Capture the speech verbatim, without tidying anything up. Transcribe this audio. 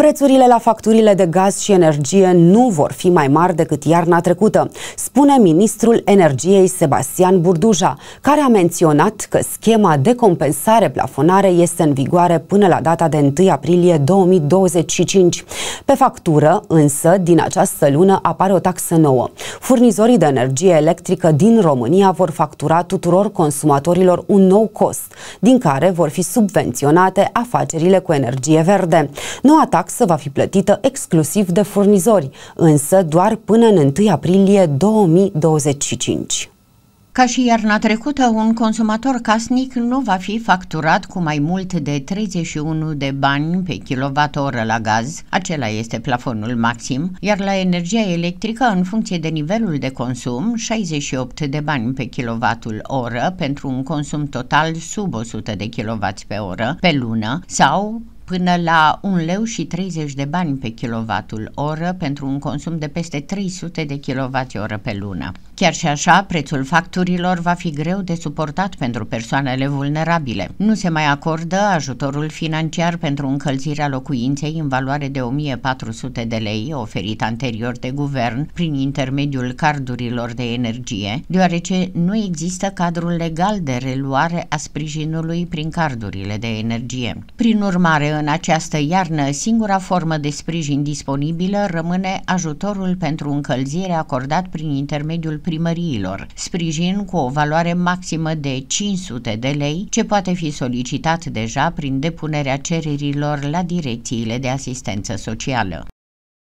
Prețurile la facturile de gaz și energie nu vor fi mai mari decât iarna trecută, spune ministrul energiei Sebastian Burduja, care a menționat că schema de compensare-plafonare este în vigoare până la data de întâi aprilie două mii douăzeci și cinci. Pe factură, însă, din această lună apare o taxă nouă. Furnizorii de energie electrică din România vor factura tuturor consumatorilor un nou cost, din care vor fi subvenționate afacerile cu energie verde. Noua taxă va fi plătită exclusiv de furnizori, însă doar până în întâi aprilie două mii douăzeci și cinci. Ca și iarna trecută, un consumator casnic nu va fi facturat cu mai mult de treizeci și unu de bani pe kilowatt-oră la gaz, acela este plafonul maxim, iar la energia electrică, în funcție de nivelul de consum, șaizeci și opt de bani pe kilowattul-oră pentru un consum total sub o sută de kilowatți pe oră pe lună sau până la un leu și treizeci de bani pe kilowattul oră pentru un consum de peste trei sute de kilowatți oră pe lună. Chiar și așa, prețul facturilor va fi greu de suportat pentru persoanele vulnerabile. Nu se mai acordă ajutorul financiar pentru încălzirea locuinței în valoare de o mie patru sute de lei, oferit anterior de guvern prin intermediul cardurilor de energie, deoarece nu există cadrul legal de reluare a sprijinului prin cardurile de energie. Prin urmare, în această iarnă, singura formă de sprijin disponibilă rămâne ajutorul pentru încălzire acordat prin intermediul primăriilor, sprijin cu o valoare maximă de cinci sute de lei, ce poate fi solicitat deja prin depunerea cererilor la direcțiile de asistență socială.